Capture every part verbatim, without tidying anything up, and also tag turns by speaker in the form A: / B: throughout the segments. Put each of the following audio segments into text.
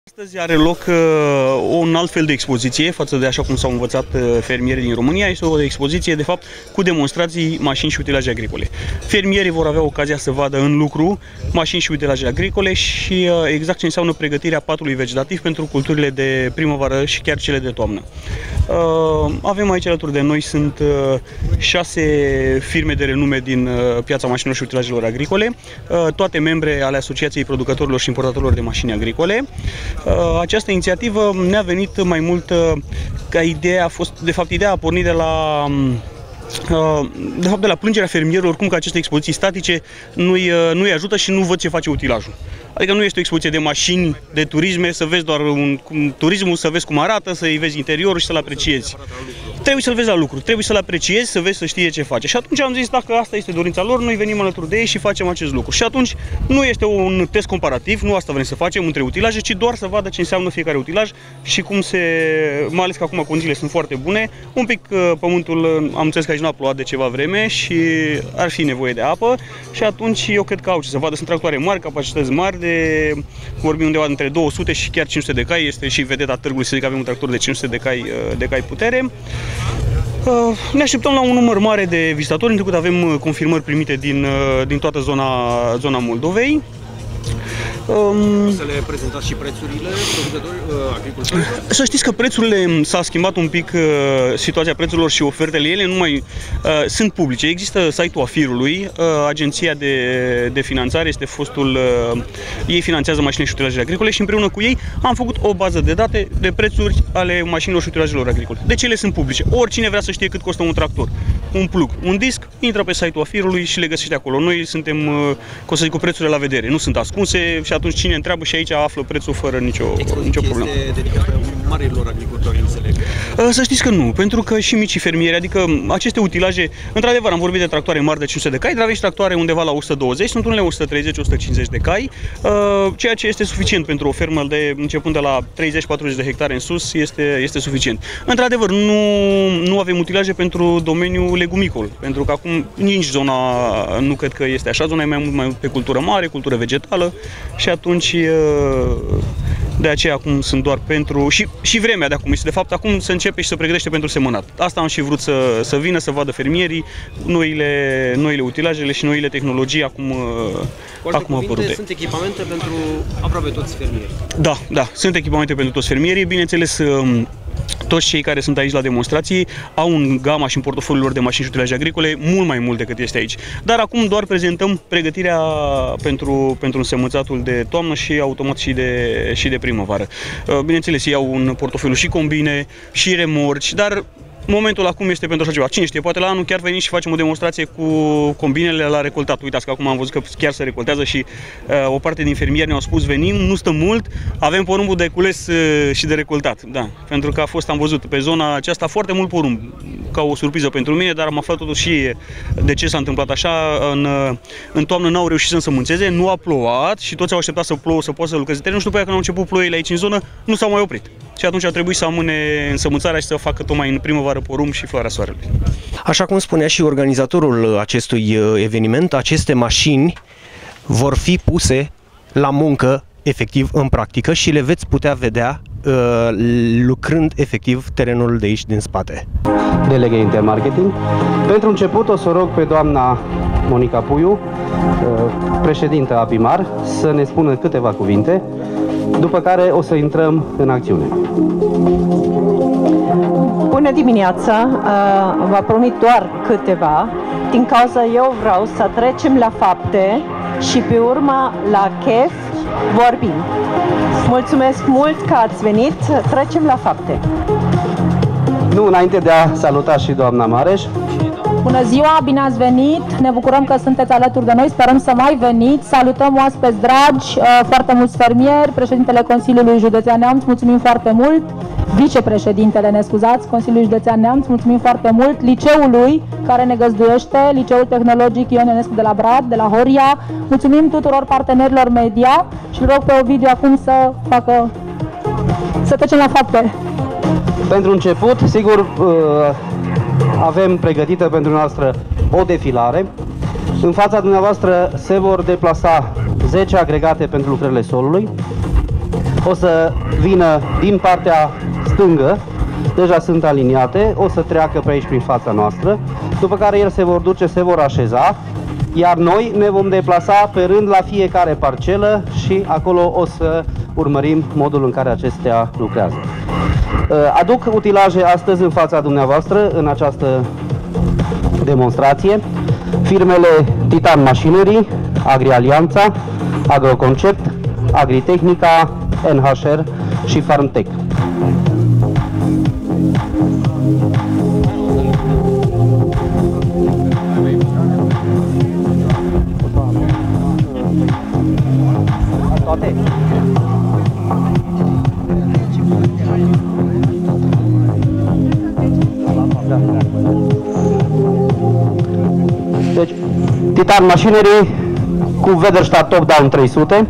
A: Astăzi are loc uh, un alt fel de expoziție față de așa cum s-au învățat uh, fermierii din România. Este o expoziție, de fapt, cu demonstrații, mașini și utilaje agricole. Fermierii vor avea ocazia să vadă în lucru mașini și utilaje agricole și uh, exact ce înseamnă pregătirea patului vegetativ pentru culturile de primăvară și chiar cele de toamnă. Uh, avem aici alături de noi, sunt uh, șase firme de renume din uh, piața mașinilor și utilajelor agricole, uh, toate membre ale Asociației Producătorilor și Importatorilor de Mașini Agricole. Această inițiativă ne-a venit mai mult ca ideea, a fost, de fapt, ideea a pornit de la, de fapt, de la plângerea fermierilor, cum că aceste expoziții statice nu-i nu-i ajută și nu văd ce face utilajul. Adică nu este o expoziție de mașini, de turisme, să vezi doar un, cum, turismul, să vezi cum arată, să-i vezi interiorul și să-l apreciezi. Trebuie să-l vezi la lucru, trebuie să-l apreciezi, să vezi, să știe ce face. Și atunci am zis, dacă asta este dorința lor, noi venim alături de ei și facem acest lucru. Și atunci nu este un test comparativ, nu asta vrem să facem între utilaje, ci doar să vadă ce înseamnă fiecare utilaj și cum se, mai ales că acum condițiile sunt foarte bune. Un pic pământul, am înțeles că aici nu a plouat de ceva vreme și ar fi nevoie de apă și atunci eu cred că au ce să vadă. Sunt tractoare mari, capacități mari, de, vorbim undeva între două sute și chiar cinci sute de cai, este și vedeta târgului, să zic că avem un tractor de cinci sute de cai, de cai putere. Ne așteptăm la un număr mare de vizitatori, întrucât avem confirmări primite din, din toată zona, zona Moldovei.
B: Um, să le prezentați și prețurile agricultorilor?
A: Să știți că prețurile, s-a schimbat un pic uh, situația prețurilor și ofertele ele nu mai uh, sunt publice. Există site-ul AFIR-ului, uh, agenția de, de finanțare, este fostul, uh, ei finanțează mașinile și utilajele agricole și împreună cu ei am făcut o bază de date de prețuri ale mașinilor și utilajelor agricole. Deci ele sunt publice. Oricine vrea să știe cât costă un tractor, un plug, un disc, intră pe site-ul AFIR-ului și le găsește acolo. Noi suntem, uh, cum să zic, cu prețurile la vedere, nu sunt ascunse și atunci cine întreabă și aici află prețul fără nicio, nicio problemă.
B: Este dedicată marilor agricultori, înțeleg?
A: Să știți că nu, pentru că și micii fermieri, adică aceste utilaje, într-adevăr am vorbit de tractoare mari de cinci sute de cai, dar aveți tractoare undeva la o sută douăzeci, sunt unele o sută treizeci - o sută cincizeci de cai, ceea ce este suficient pentru o fermă de începând de la treizeci - patruzeci de hectare în sus, este, este suficient. Într-adevăr, nu, nu avem utilaje pentru domeniul legumicol, pentru că acum nici zona nu cred că este așa, zona e mai mult mai pe cultură mare, cultură vegetală și atunci de aceea acum sunt doar pentru și, și vremea de acum este de fapt acum se începe și se pregătește pentru semănat. Asta am și vrut să, să vină, să vadă fermierii noile, noile utilajele și noile tehnologii acum, acum apărute.
B: Sunt echipamente pentru aproape toți fermierii.
A: Da, da, sunt echipamente pentru toți fermierii, bineînțeles. Toți cei care sunt aici la demonstrații au în gama și în portofoliul lor de mașini și utilaje agricole mult mai mult decât este aici. Dar acum doar prezentăm pregătirea pentru, pentru însemănțatul de toamnă și automat și de, și de primăvară. Bineînțeles, ei au un portofoliu și combine, și remorci, dar momentul acum este pentru așa ceva. Cine știe, poate la anul chiar venim și facem o demonstrație cu combinele la recoltat. Uitați că acum am văzut că chiar se recoltează și uh, o parte din fermieri ne-au spus venim, nu stăm mult, avem porumbul de cules uh, și de recoltat. Da, pentru că a fost, am văzut pe zona aceasta foarte mult porumb, ca o surpriză pentru mine, dar am aflat totuși de ce s-a întâmplat așa. În, în toamnă n-au reușit să însămânțeze, nu a plouat și toți au așteptat să plouă, să poată să lucreze terenul și după aia când au început ploile aici în zonă, nu s-au mai oprit. Și atunci a trebuit să amâne însămânțarea și să facă tocmai în primăvară porumb și floarea soarelui.
C: Așa cum spunea și organizatorul acestui eveniment, aceste mașini vor fi puse la muncă efectiv în practică și le veți putea vedea uh, lucrând efectiv terenul de aici din spate.
D: Delegă Intermarketing. Pentru început o să rog pe doamna Monica Puiu, președintă a BIMAR, să ne spună câteva cuvinte, după care o să intrăm în acțiune.
E: Bună dimineața! Vă promit doar câteva, din cauza eu vreau să trecem la fapte și pe urmă la chef vorbim. Mulțumesc mult că ați venit, trecem la fapte.
D: Nu, înainte de a saluta și doamna Mareș.
F: Bună ziua, bine ați venit, ne bucurăm că sunteți alături de noi, sperăm să mai veniți, salutăm oaspeți dragi, foarte mulți fermieri, președintele Consiliului Județean Neamț, mulțumim foarte mult, vicepreședintele, ne scuzați, Consiliului Județean Neamț, mulțumim foarte mult, liceului care ne găzduiește, Liceul Tehnologic Ion Ionescu de la Brad, de la Horia, mulțumim tuturor partenerilor media și rog pe Ovidiu acum să facă, să trecem la fapte.
D: Pentru început, sigur, avem pregătită pentru noastră o defilare. În fața dumneavoastră se vor deplasa zece agregate pentru lucrările solului. o să vină din partea stângă, deja sunt aliniate, o să treacă pe aici prin fața noastră, după care ele se vor duce, se vor așeza, iar noi ne vom deplasa pe rând la fiecare parcelă și acolo o să urmărim modul în care acestea lucrează. Aduc utilaje astăzi în fața dumneavoastră în această demonstrație. Firmele Titan Machinery, Agri-Alianța, Agroconcept, Agritehnica, N H R și Farmtech. Deci, Titan Machinery cu Weatherstadt Top Down trei sute.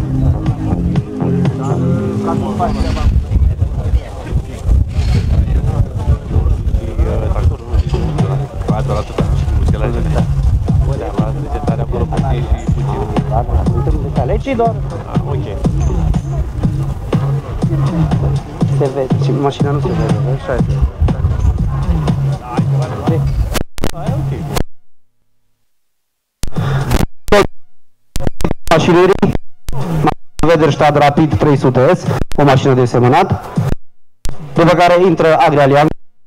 D: Se vede, și mașina nu se vede, așa este. Machinery, Weatherstadt Rapid trei sute S, o mașină de semănat, după care intră Agri-Alianța.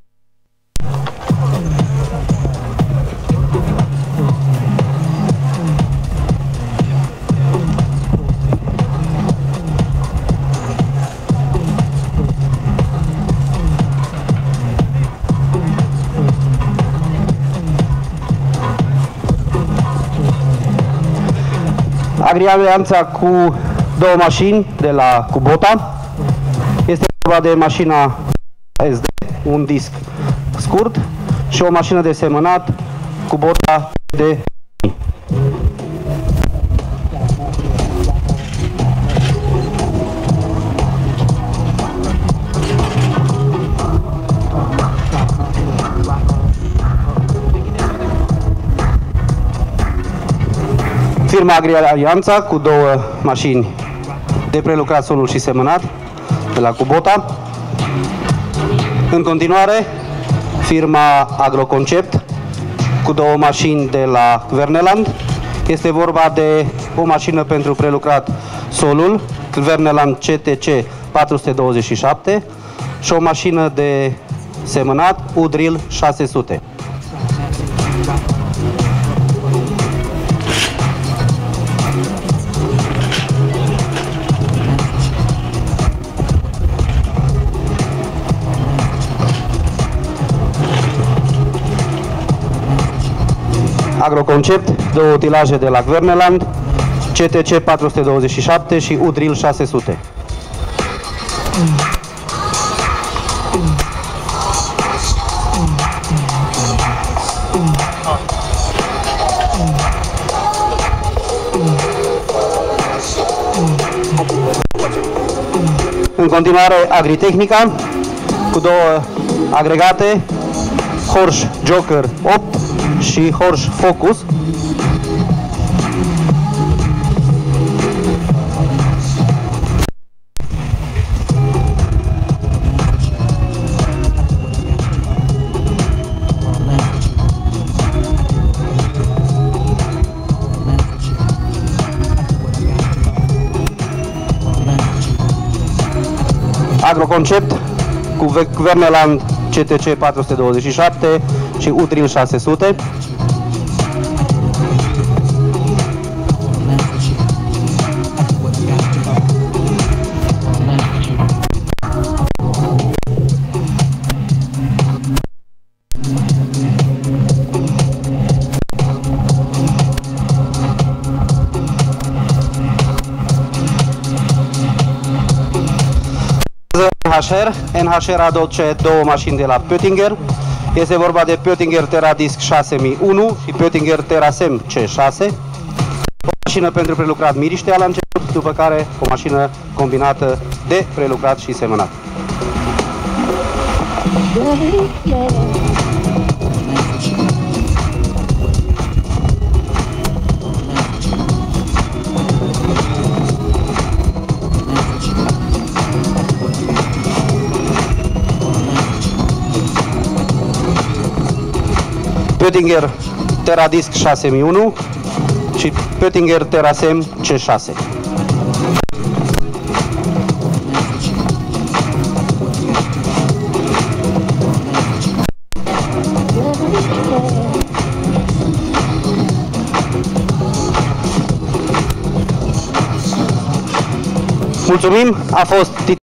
D: Agri-Alianța cu două mașini de la Kubota. Este vorba de mașina S D, un disc scurt, și o mașină de semănat Kubota de firma Agri-Alianța cu două mașini de prelucrat solul și semănat de la Kubota. În continuare, firma Agroconcept cu două mașini de la Verneland. Este vorba de o mașină pentru prelucrat solul, Verneland C T C patru sute douăzeci și șapte, și o mașină de semănat Udril șase sute. Agroconcept, două utilaje de la Verneland, C T C patru sute douăzeci și șapte și Udril șase sute. În continuare, Agritehnica cu două agregate, Horsch Joker opt și Horsch Focus. Agroconcept cu Verneland C T C patru sute douăzeci și șapte și Udril șase sute. N H R. N H R aduce două mașini de la Pöttinger. Este vorba de Pöttinger Teradisc șase mii unu și Pöttinger Terasem C șase. O mașină pentru prelucrat miriștea la început, după care o mașină combinată de prelucrat și semănat. Pöttinger Teradisc șase mii unu și Pöttinger Terasem C șase. Mulțumim, a fost